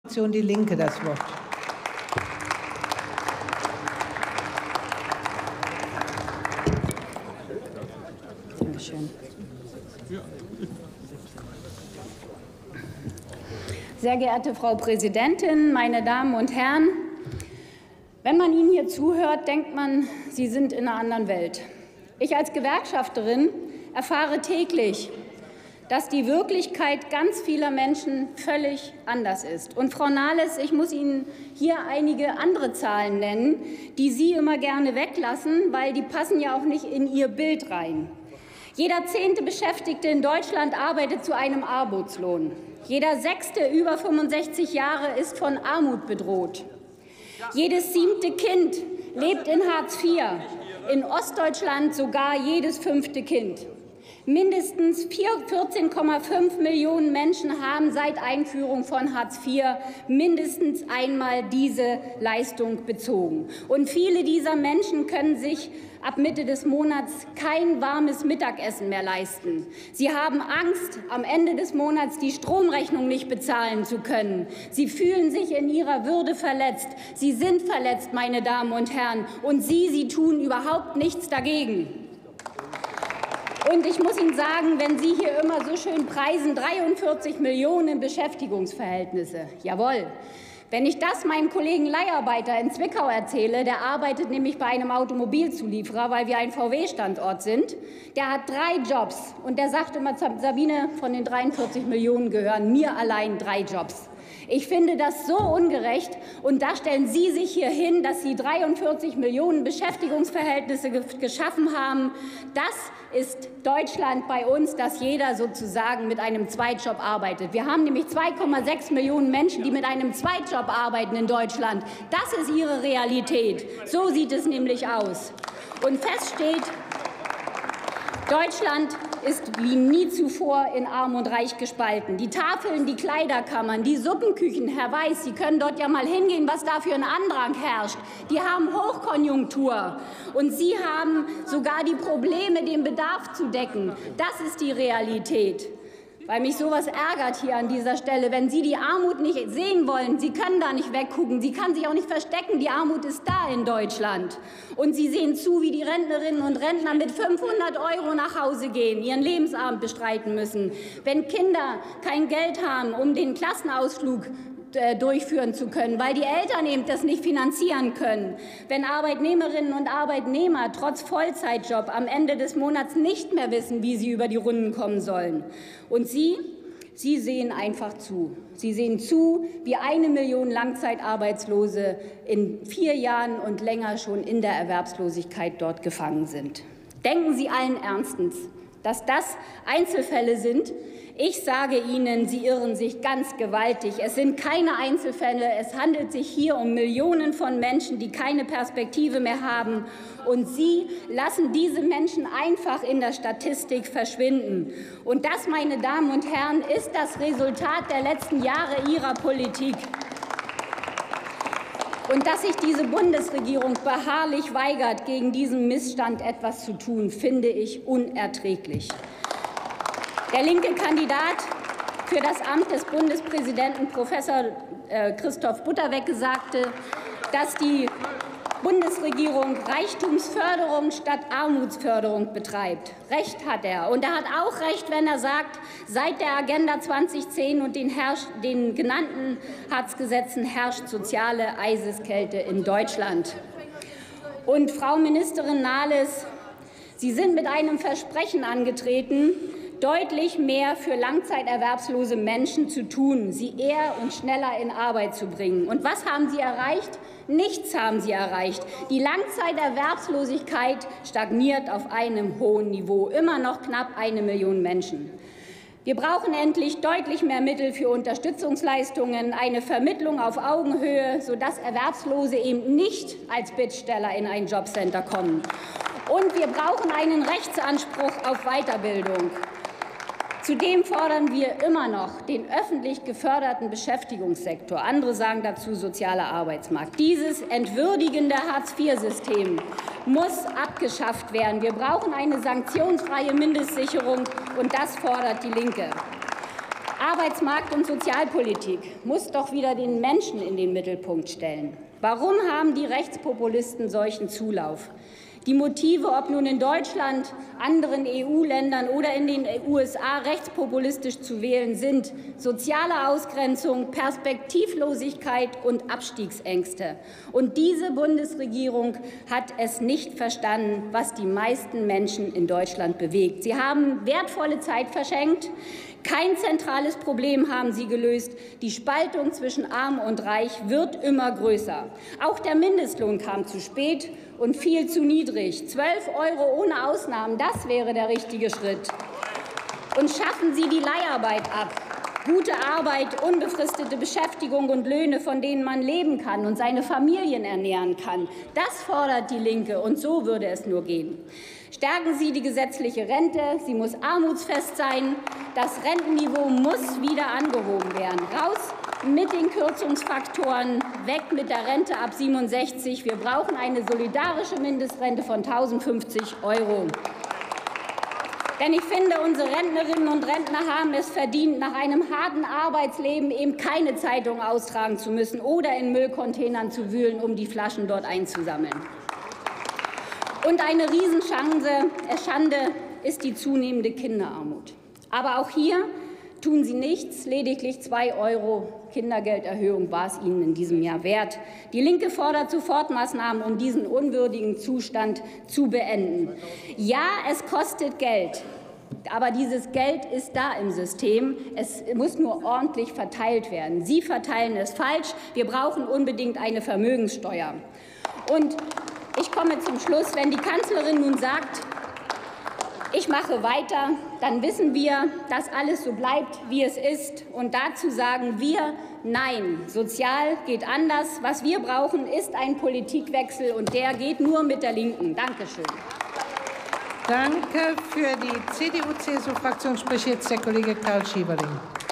Die Linke das Wort. Dankeschön. Sehr geehrte Frau Präsidentin, meine Damen und Herren! Wenn man Ihnen hier zuhört, denkt man, Sie sind in einer anderen Welt. Ich als Gewerkschafterin erfahre täglich, dass die Wirklichkeit ganz vieler Menschen völlig anders ist. Und Frau Nahles, ich muss Ihnen hier einige andere Zahlen nennen, die Sie immer gerne weglassen, weil die passen ja auch nicht in Ihr Bild rein. Jeder 10. Beschäftigte in Deutschland arbeitet zu einem Armutslohn. Jeder 6. über 65 Jahre ist von Armut bedroht. Jedes 7. Kind lebt in Hartz IV, in Ostdeutschland sogar jedes 5. Kind. Mindestens 14,5 Millionen Menschen haben seit Einführung von Hartz IV mindestens einmal diese Leistung bezogen. Und viele dieser Menschen können sich ab Mitte des Monats kein warmes Mittagessen mehr leisten. Sie haben Angst, am Ende des Monats die Stromrechnung nicht bezahlen zu können. Sie fühlen sich in ihrer Würde verletzt. Sie sind verletzt, meine Damen und Herren. Und Sie tun überhaupt nichts dagegen. Und ich muss Ihnen sagen, wenn Sie hier immer so schön preisen, 43 Millionen Beschäftigungsverhältnisse, jawohl. Wenn ich das meinem Kollegen Leiharbeiter in Zwickau erzähle, der arbeitet nämlich bei einem Automobilzulieferer, weil wir ein VW-Standort sind, der hat 3 Jobs. Und der sagt immer, Sabine, von den 43 Millionen gehören mir allein 3 Jobs. Ich finde das so ungerecht. Und da stellen Sie sich hier hin, dass Sie 43 Millionen Beschäftigungsverhältnisse geschaffen haben. Das ist Deutschland bei uns, dass jeder sozusagen mit einem Zweitjob arbeitet. Wir haben nämlich 2,6 Millionen Menschen, die mit einem Zweitjob arbeiten in Deutschland. Das ist Ihre Realität. So sieht es nämlich aus. Und fest steht, Deutschland ist wie nie zuvor in Arm und Reich gespalten. Die Tafeln, die Kleiderkammern, die Suppenküchen, Herr Weiß, Sie können dort ja mal hingehen, was da für ein Andrang herrscht. Die haben Hochkonjunktur. Und Sie haben sogar die Probleme, den Bedarf zu decken. Das ist die Realität. Weil mich sowas ärgert hier an dieser Stelle, wenn Sie die Armut nicht sehen wollen. Sie können da nicht weggucken, sie kann sich auch nicht verstecken. Die Armut ist da in Deutschland. Und Sie sehen zu, wie die Rentnerinnen und Rentner mit 500 € nach Hause gehen, ihren Lebensabend bestreiten müssen. Wenn Kinder kein Geld haben, um den Klassenausflug durchführen zu können, weil die Eltern eben das nicht finanzieren können. Wenn Arbeitnehmerinnen und Arbeitnehmer trotz Vollzeitjob am Ende des Monats nicht mehr wissen, wie sie über die Runden kommen sollen. Und Sie sehen einfach zu. Sie sehen zu, wie 1 Million Langzeitarbeitslose in 4 Jahren und länger schon in der Erwerbslosigkeit dort gefangen sind. Denken Sie allen Ernstens, dass das Einzelfälle sind? Ich sage Ihnen, Sie irren sich ganz gewaltig. Es sind keine Einzelfälle. Es handelt sich hier um Millionen von Menschen, die keine Perspektive mehr haben. Und Sie lassen diese Menschen einfach in der Statistik verschwinden. Und das, meine Damen und Herren, ist das Resultat der letzten Jahre Ihrer Politik. Und dass sich diese Bundesregierung beharrlich weigert, gegen diesen Missstand etwas zu tun, finde ich unerträglich. Der linke Kandidat für das Amt des Bundespräsidenten, Professor Christoph Butterwecke, sagte, dass die Bundesregierung Reichtumsförderung statt Armutsförderung betreibt. Recht hat er. Und er hat auch recht, wenn er sagt, seit der Agenda 2010 und den genannten Hartz-Gesetzen herrscht soziale Eiseskälte in Deutschland. Und Frau Ministerin Nahles, Sie sind mit einem Versprechen angetreten, deutlich mehr für langzeiterwerbslose Menschen zu tun, sie eher und schneller in Arbeit zu bringen. Und was haben Sie erreicht? Nichts haben Sie erreicht. Die Langzeiterwerbslosigkeit stagniert auf einem hohen Niveau, immer noch knapp 1 Million Menschen. Wir brauchen endlich deutlich mehr Mittel für Unterstützungsleistungen, eine Vermittlung auf Augenhöhe, sodass Erwerbslose eben nicht als Bittsteller in ein Jobcenter kommen. Und wir brauchen einen Rechtsanspruch auf Weiterbildung. Zudem fordern wir immer noch den öffentlich geförderten Beschäftigungssektor. Andere sagen dazu sozialer Arbeitsmarkt. Dieses entwürdigende Hartz-IV-System muss abgeschafft werden. Wir brauchen eine sanktionsfreie Mindestsicherung, und das fordert die Linke. Arbeitsmarkt- und Sozialpolitik muss doch wieder den Menschen in den Mittelpunkt stellen. Warum haben die Rechtspopulisten solchen Zulauf? Die Motive, ob nun in Deutschland, anderen EU-Ländern oder in den USA rechtspopulistisch zu wählen, sind soziale Ausgrenzung, Perspektivlosigkeit und Abstiegsängste. Und diese Bundesregierung hat es nicht verstanden, was die meisten Menschen in Deutschland bewegt. Sie haben wertvolle Zeit verschenkt. Kein zentrales Problem haben Sie gelöst. Die Spaltung zwischen Arm und Reich wird immer größer. Auch der Mindestlohn kam zu spät und viel zu niedrig. 12 € ohne Ausnahmen, das wäre der richtige Schritt. Und schaffen Sie die Leiharbeit ab. Gute Arbeit, unbefristete Beschäftigung und Löhne, von denen man leben kann und seine Familien ernähren kann. Das fordert die Linke, und so würde es nur gehen. Stärken Sie die gesetzliche Rente. Sie muss armutsfest sein. Das Rentenniveau muss wieder angehoben werden. Raus mit den Kürzungsfaktoren, weg mit der Rente ab 67. Wir brauchen eine solidarische Mindestrente von 1.050 €. Denn ich finde, unsere Rentnerinnen und Rentner haben es verdient, nach einem harten Arbeitsleben eben keine Zeitung austragen zu müssen oder in Müllcontainern zu wühlen, um die Flaschen dort einzusammeln. Und eine Schande ist die zunehmende Kinderarmut. Aber auch hier tun Sie nichts. Lediglich 2 € Kindergelderhöhung war es Ihnen in diesem Jahr wert. Die Linke fordert Sofortmaßnahmen, um diesen unwürdigen Zustand zu beenden. Ja, es kostet Geld. Aber dieses Geld ist da im System. Es muss nur ordentlich verteilt werden. Sie verteilen es falsch. Wir brauchen unbedingt eine Vermögenssteuer. Und ich komme zum Schluss. Wenn die Kanzlerin nun sagt, ich mache weiter, dann wissen wir, dass alles so bleibt, wie es ist. Und dazu sagen wir, nein, sozial geht anders. Was wir brauchen, ist ein Politikwechsel, und der geht nur mit der Linken. Dankeschön. Danke. Für die CDU-CSU-Fraktion spricht jetzt der Kollege Karl Schieberling.